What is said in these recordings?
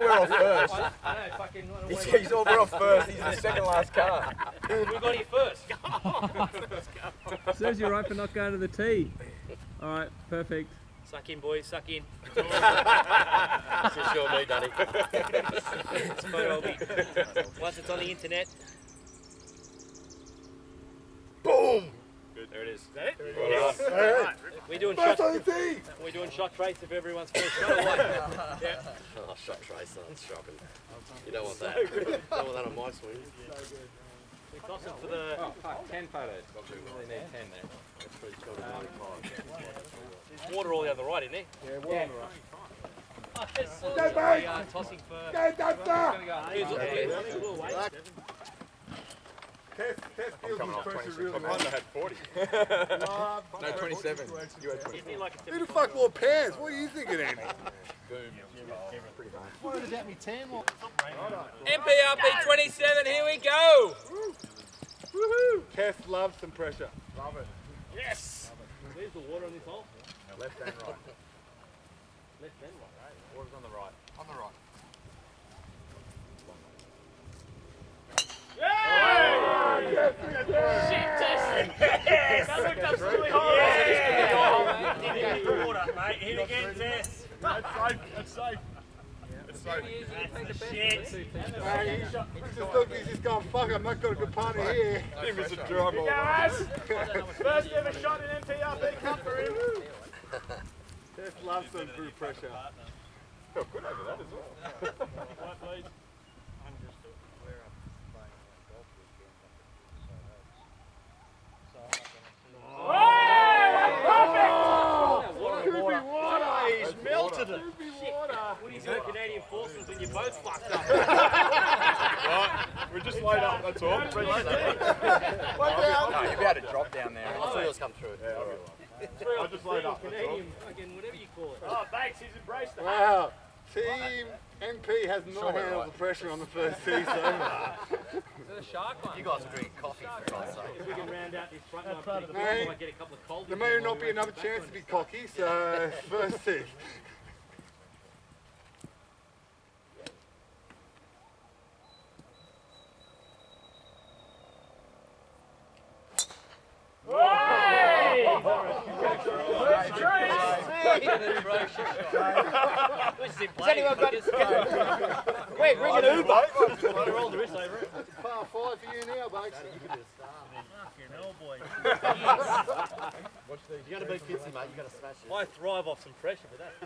We're off first. I know, fucking. He's all we're off first. He's the second last car. We got here first. Serves you right for not going to the tee. All right, perfect. Suck in, boys, suck in. This is sure me, Danny. It's photo of me. Once it's on the internet. Boom! Good, there it is. Is that it? Yes. Right. We're doing First shot. on the tee. We're doing shot trace of everyone's first shot or what? Yeah. Oh, shot trace, that's shocking. You don't want that. You don't want that on my swing. We toss it for the. Oh, fuck, 10 photos. We really need 10 there. That's pretty cool. 95. There's water all the other right, isn't there? Yeah, water on the right. Oh, there's Go, mate! tossing for. Go, Doctor! Test feels this pressure really well. I had 40. No, 27. You had 20. Give me like a Who the fuck wore pants? What are you thinking, Andy? MPRP 27, here we go. Woohoo! Test loves some pressure. Love it. Yes! Where's the water on this hole? Left and right. Left and right. Water's on the right. On the right. Yes! That looked absolutely horrible. Hit the water, mate. Hit again, Tess. That's safe. That's safe. He's just going, fuck, I've not got a good partner here. Him is a drum ball. First ever shot in MPRP Cup for him. Tess loves some through pressure. Felt good over that as well. Right, please. He's melted it. What do you do, Canadian Forces, when you're both fucked up? Right, we're just laid up, that's all. No, you'll be able to drop down there. I'll see yours come through. Yeah, I'll be right. I just laid up, that's all. Canadian, fucking whatever you call it. Oh, Banks, he's embraced it. Wow, Team MP has not handled the pressure on the first tee, so. Is that a shark one? You guys are drinking coffee for God's sake. If we can round out this front line pretty quick, Mate, we might get a couple of cold. there may not be another chance to be cocky, so first tee. Has anyone got Wait, ring an Uber. Roll the wrist over it. Par 5 for you now, Bakes. Fucking hell, boy. You got to be fitzy, mate. You got to smash it. I thrive off some pressure for that.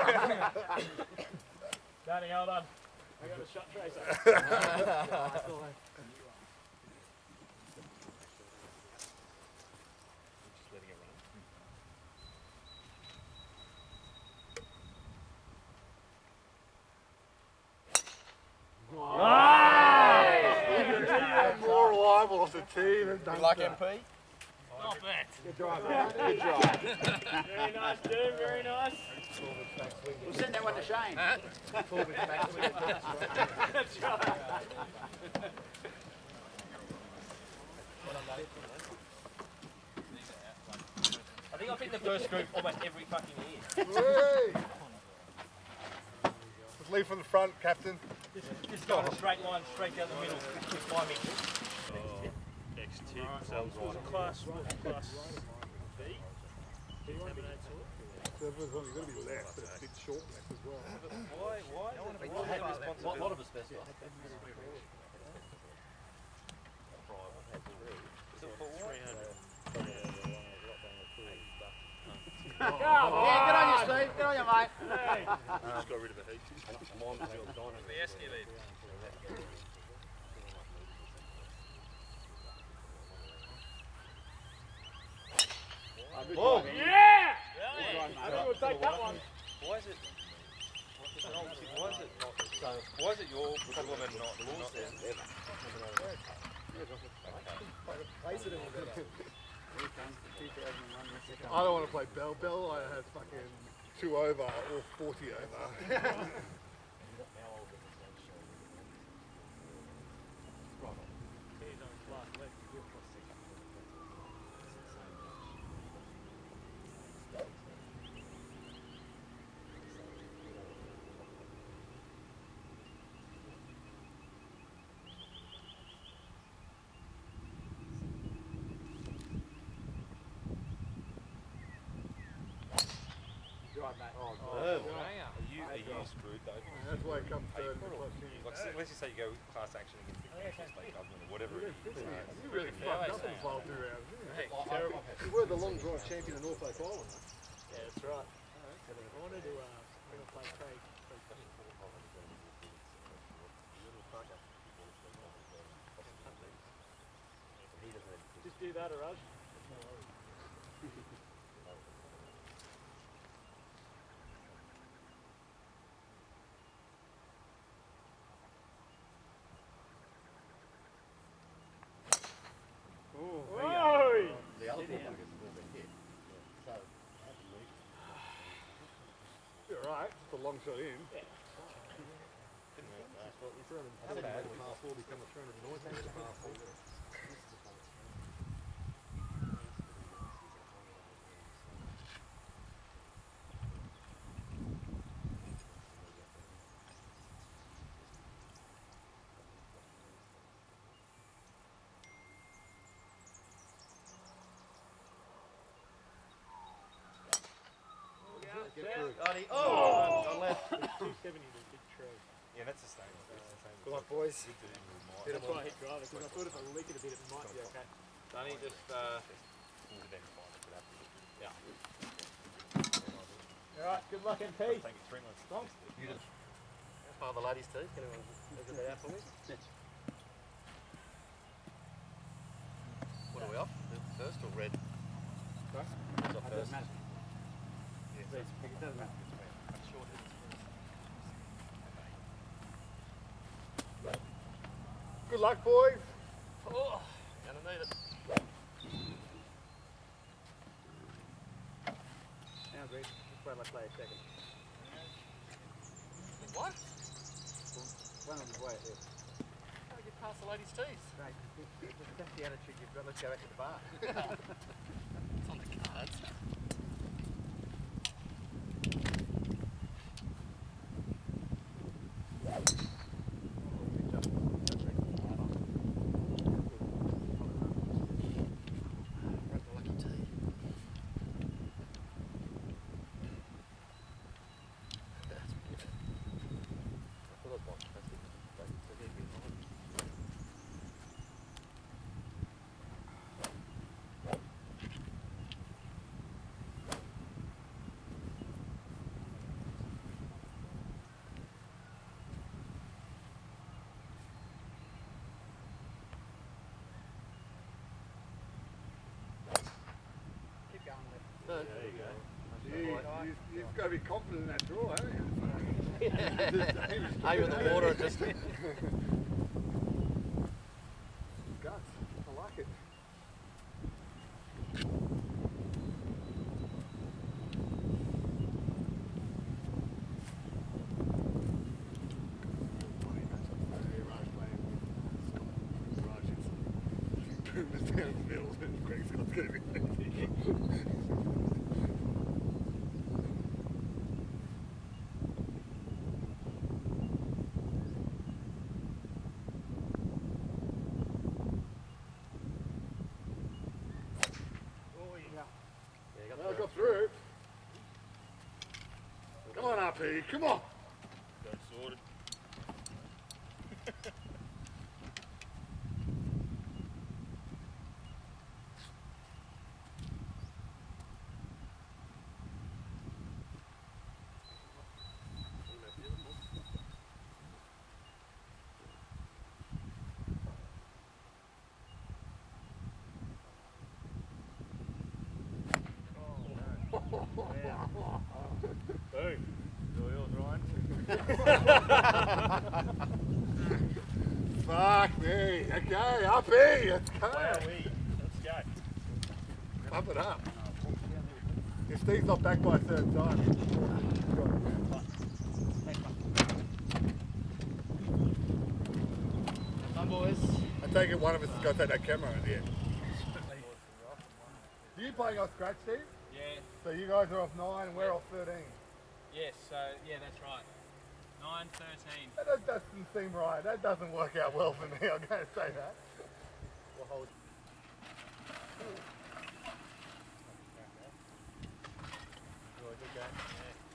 Danny, hold on. I got a shot tracer. More reliable off the tee than You like MP? Not bad. Good drive, mate. Good drive. Very nice, dude. Very nice. We'll send that one to Shane. That's right. I think I've hit the first group almost every fucking year. Hey. Let's lead from the front, Captain. Just go in a straight line, straight down the middle. With 5 inches. X2 sounds right. Class B. So everyone's only going to be left, but it's a bit short left as well. Why? What of asbestos? Yeah, good on you, Steve. Good on you, mate. Just got rid of the heat. Mine was your diner. Oh, yeah! I think we'll take that one. Why is it? Why is it not? So why is it your problem and not yours then? I don't want to play Bell. Bell has fucking 2 over or 40 over. right, mate. Oh, Are Banger. you screwed though? that's why it comes third in the April. plus team. Like, let's just say you go class action against the council, state government, or whatever it is. You really fucked up in the final 2 rounds, didn't you? Terrible. You were the long drive champion of Norfolk Island. Yeah, that's right. I wanted to play Craig. Just do that, Raj. The other ball is a little bit hit. So, you're right, just a long shot in. Oh! I left. 270 was a big tree. Yeah, that's the same. Good luck, boys. That's why I hit driver, because I thought if I leak it a bit, it might be okay. Sonny, just Alright, good luck in P. Take it 3 months. That's part of the ladies' team. Can anyone measure that out for me? What are we off? First or red? Sorry? Who's off It first? doesn't matter. It doesn't matter. Good luck, boys. Oh, gonna need it. Sounds great. Just wait till I play a second. What? One on the way here. How do you get past the ladies' tees? Great. That's the attitude you've got. Let's go back to the bar. It's on the cards. Lucky tee. That's good. I thought it was one. That's it. They're getting behind. Keep going left. There you go. You've got to be confident in that draw, haven't you? Aim in the water and just. Guts. I like it. Down the middle, and Greg's going to be I got through. Come on, RP, come on. Go sorted. Boom. All yours, Ryan. Fuck me. Okay, RP, let's go. Let's go. Up it up. If Steve's not back by a certain time. Come boys. I take it one of us has got to take that camera in the end. Are you playing off scratch, Steve? yeah, So you guys are off 9 and we're off 13. yes. So yeah, that's right. 9-13. That doesn't seem right. That doesn't work out well for me, I'm going to say that. We'll hold. Good game.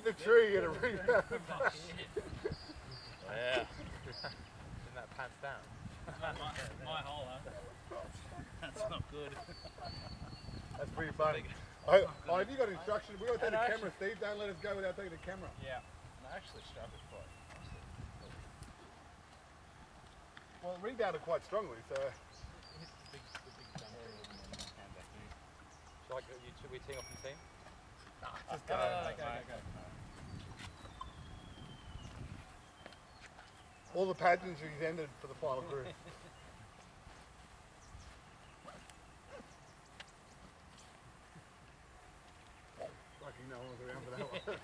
hit the tree and a rebound. Yeah. Isn't that pants down? My hole, huh? That's not good. That's pretty funny. Oh, have you got instructions? We got to take the camera, Steve. Don't let us go without taking the camera. Yeah. I actually struck it quite nicely. Well, it rebounded quite strongly, so. The big jumper and came back in. Should we team up and team? Just go. Go. All the pageantries ended for the final group. Lucky no one was around for that one.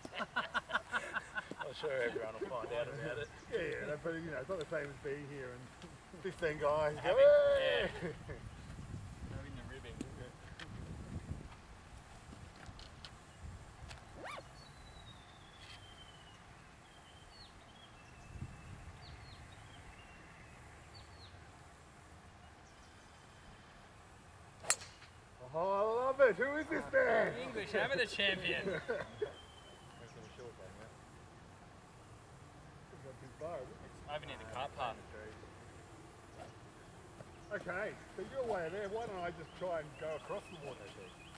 I'm sure everyone will find out about it. Yeah, but you know, it's not the same as being here and 15 guys go, Having- "Hey!" Having the ribbing. Oh, I love it. Who is this man? English Amateur Champion. That's gonna be short game, yeah. Not too far, is it? Over near the car park. Okay, so you're way there. Why don't I just try and go across the water?